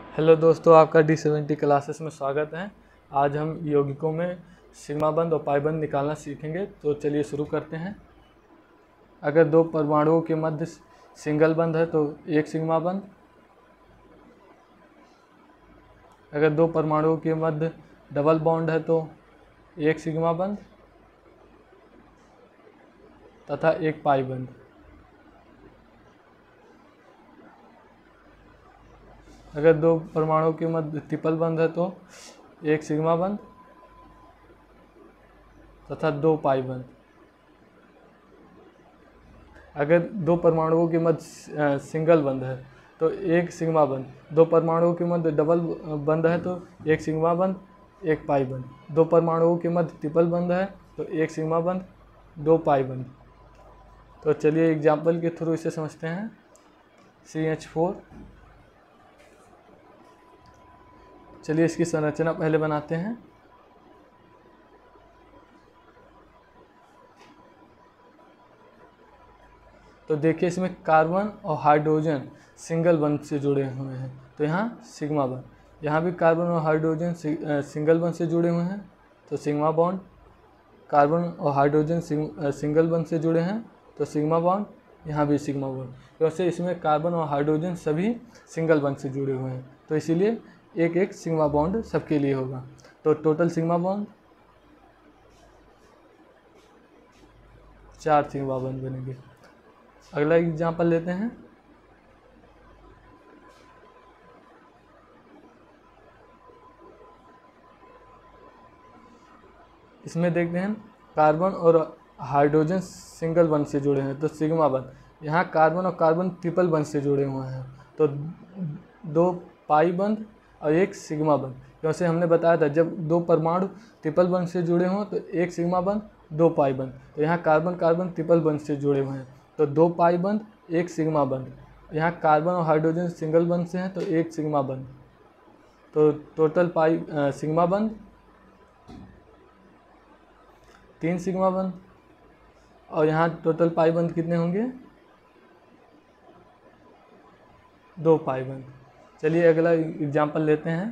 Hello दोस्तों, आपका D70 classes में स्वागत है। आज हम यौगिकों में सिग्मा बंध और पाई बंध निकालना सीखेंगे। तो चलिए शुरू करते हैं। अगर दो परमाणुओं के मध्य सिंगल बंध है तो एक सिग्मा बंध। अगर दो परमाणुओं के मध्य डबल बॉन्ड है तो एक सिग्मा बंध तथा एक पाई बंध। अगर दो परमाणुओं के मध्य ट्रिपल बंध है तो एक सिग्मा बंध तथा दो पाई बंध। अगर दो परमाणुओं के मध्य सिंगल बंध है तो एक सिग्मा बंध। दो परमाणुओं के मध्य डबल बंध है तो एक सिग्मा बंध एक पाई बंध। दो परमाणुओं के मध्य ट्रिपल बंध है तो एक सिग्मा बंध दो पाई बंध। तो चलिए एग्जाम्पल के थ्रू इसे समझते हैं। CH4। चलिए इसकी संरचना पहले बनाते हैं। तो देखिए इसमें कार्बन और हाइड्रोजन सिंगल बंध से जुड़े हुए हैं तो यहाँ सिग्मा बंध। यहाँ भी कार्बन और हाइड्रोजन सिंगल बंध से जुड़े हुए हैं तो सिग्मा बॉन्ड। कार्बन और हाइड्रोजन सिंगल बंध से जुड़े हैं तो सिग्मा बॉन्ड। यहाँ भी सिग्मा बॉन्ड। तो वैसे इसमें कार्बन और हाइड्रोजन सभी सिंगल बंध से जुड़े हुए हैं तो इसीलिए एक एक सिग्मा बॉन्ड सबके लिए होगा। तो total sigma bond 4 sigma bond बनेंगे। अगला एग्जाम्पल लेते हैं। इसमें देखते हैं कार्बन और हाइड्रोजन सिंगल बंध से जुड़े हैं तो सिग्मा बंध। यहाँ कार्बन और कार्बन ट्रिपल बंध से जुड़े हुए हैं तो दो पाई बंध और एक सिग्मा बंध। जैसे हमने बताया था जब दो परमाणु ट्रिपल बंध से जुड़े हों तो एक सिग्मा बंध दो पाई बंध। तो यहाँ कार्बन कार्बन ट्रिपल बंध से जुड़े हुए हैं तो दो पाई बंध एक सिग्मा बंध। यहाँ कार्बन और हाइड्रोजन सिंगल बंध से हैं तो एक सिग्मा बंध। तो टोटल पाई सिग्मा बंध 3 सिग्मा बंध। और यहाँ टोटल पाई बंध कितने होंगे? 2 पाई बंध। चलिए अगला एग्जाम्पल लेते हैं।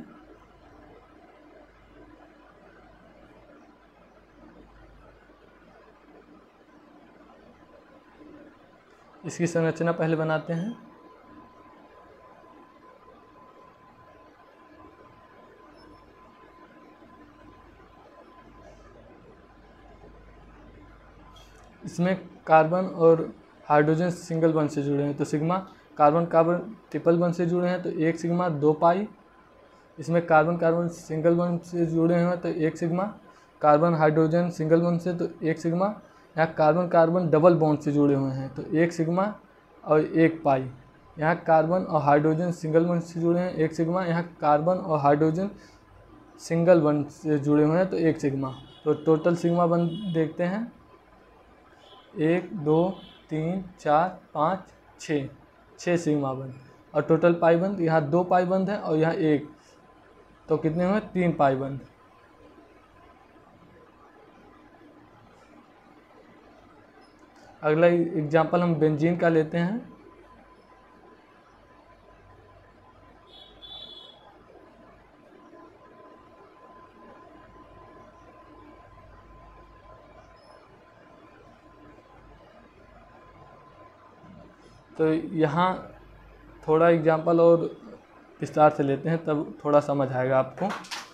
इसकी संरचना पहले बनाते हैं। इसमें कार्बन और हाइड्रोजन सिंगल बंध से जुड़े हैं तो सिग्मा। कार्बन कार्बन ट्रिपल बंध से जुड़े हैं तो एक सिग्मा दो पाई। इसमें कार्बन कार्बन सिंगल बंध से जुड़े हुए हैं तो एक सिग्मा। कार्बन हाइड्रोजन सिंगल बंध से तो एक सिग्मा। यहाँ कार्बन कार्बन डबल बॉन्ड से जुड़े हुए हैं तो एक सिग्मा और एक पाई। यहाँ कार्बन और हाइड्रोजन सिंगल बंध से जुड़े हैं एक सिग्मा। यहाँ कार्बन और हाइड्रोजन सिंगल बंध से जुड़े हुए हैं तो एक सिग्मा। तो टोटल सिग्मा बंध देखते हैं 1 2 3 4 5 6 सिग्मा बंध। और टोटल पाई बंध यहाँ 2 पाई बंध है और यहाँ 1 तो कितने हुए 3 पाई बंध। अगला एग्जाम्पल हम बेंजीन का लेते हैं। तो यहाँ थोड़ा एग्जाम्पल और विस्तार से लेते हैं तब थोड़ा समझ आएगा आपको।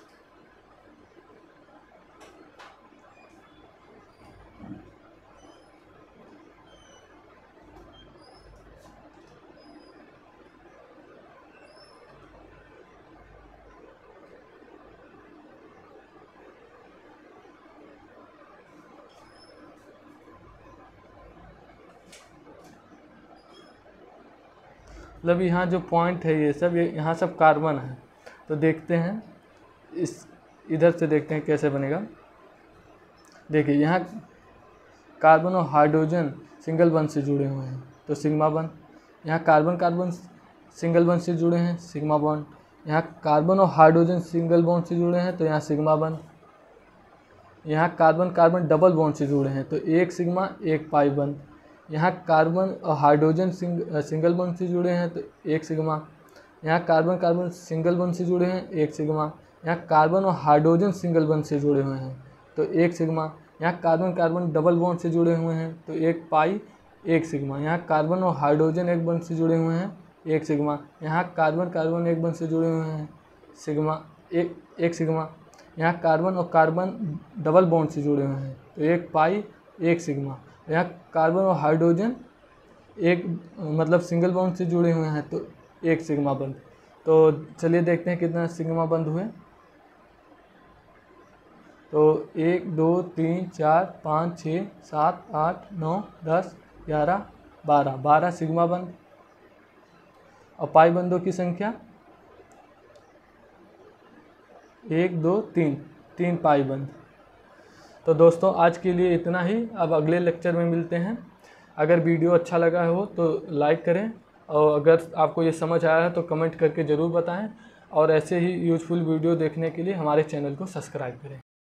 मतलब यहाँ जो पॉइंट है ये सब यहाँ सब कार्बन है। तो देखते हैं इस इधर से देखते हैं कैसे बनेगा। देखिए यहाँ कार्बन और हाइड्रोजन सिंगल बंध से जुड़े हुए हैं तो सिग्मा बंध। यहाँ कार्बन कार्बन सिंगल बंध से जुड़े हैं सिग्मा बॉन्ड। यहाँ कार्बन और हाइड्रोजन सिंगल बॉन्ड से जुड़े हैं तो यहाँ सिग्मा बंध। यहाँ कार्बन कार्बन डबल बॉन्ड से जुड़े हैं तो एक सिग्मा एक पाई बंध। यहाँ कार्बन और हाइड्रोजन सिंगल बॉन्ड से जुड़े हैं तो एक सिग्मा। यहाँ कार्बन कार्बन सिंगल बॉन्ड से जुड़े हैं 1 सिग्मा। यहाँ कार्बन और हाइड्रोजन सिंगल बॉन्ड से जुड़े हुए हैं तो 1 सिग्मा। यहाँ कार्बन कार्बन डबल बॉन्ड से जुड़े हुए हैं तो 1 पाई 1 सिग्मा। यहाँ कार्बन और हाइड्रोजन एक बॉन्ड से जुड़े हुए हैं 1 सिग्मा। यहाँ कार्बन कार्बन एक बॉन्ड से जुड़े हुए हैं सिग्मा 1 सिग्मा। यहाँ कार्बन और कार्बन डबल बॉन्ड से जुड़े हुए हैं तो 1 पाई 1 सिग्मा। यहाँ कार्बन और हाइड्रोजन एक मतलब सिंगल बॉन्ड से जुड़े हुए हैं तो 1 सिग्मा बंद। तो चलिए देखते हैं कितना सिग्मा बंद हुए। तो 1 2 3 4 5 6 7 8 9 10 11 12 सिग्मा बंद। और पाई बंदों की संख्या 1 2 3 पाई बंद। तो दोस्तों आज के लिए इतना ही। अब अगले लेक्चर में मिलते हैं। अगर वीडियो अच्छा लगा हो तो लाइक करें और अगर आपको ये समझ आया है तो कमेंट करके ज़रूर बताएं और ऐसे ही यूज़फुल वीडियो देखने के लिए हमारे चैनल को सब्सक्राइब करें।